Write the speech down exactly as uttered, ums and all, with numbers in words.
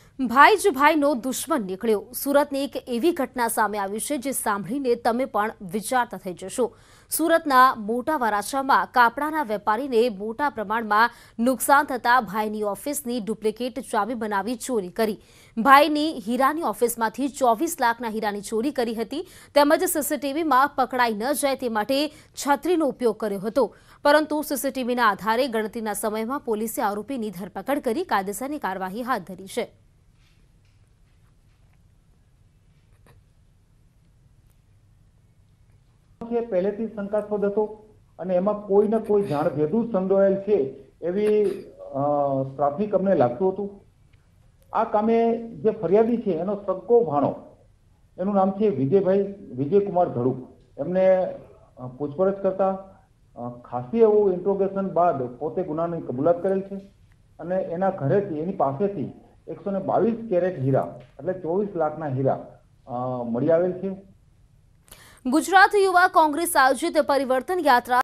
ભાઈ જ ભાઈનો દુશ્મન નીકળ્યો। સુરતની એક એવી ઘટના સામે આવી છે જે સાંભળીને તમે પણ વિચારતા થઈ જશો। સુરતના મોટા વરાછામાં કાપડાના વેપારીને મોટા પ્રમાણમાં નુકસાન થતા ભાઈની ઓફિસની ડુપ્લિકેટ ચાવી બનાવી ચોરી કરી। ભાઈની હીરાની ઓફિસમાંથી ચોવીસ લાખના હીરાની ચોરી કરી હતી, તેમજ સીસીટીવીમાં પકડાઈ ન જાય તે માટે છત્રીનો ઉપયોગ કર્યો હતો, પરંતુ સીસીટીવીના આધારે ગણતરીના સમયમાં પોલીસે આરોપીની ધરપકડ કરી કાયદેસરની કાર્યવાહી હાથ ધરી છે। પહેલેથી શંકાસ્પદ હતો અને એમાં કોઈ ને કોઈ જાણ ભેદું સંડોવાયેલ છે એવી પ્રાથમિક અમને લાગતું હતું। આ કામે જે ફરિયાદી છે એનો સગો ભાણો, એનું નામ છે વિજયભાઈ વિજયકુમાર ધડુક। એમને પૂછપરછ કરતા ખાસી એવું ઇન્ટ્રોગેશન બાદ પોતે ગુનાની કબૂલાત કરેલ છે અને એના ઘરેથી એની પાસેથી એકસો ને બાવીસ કેરેટ હીરા એટલે ચોવીસ લાખના હીરા મળી આવેલ છે। ગુજરાત યુવા કોંગ્રેસ આયોજિત પરિવર્તન યાત્રા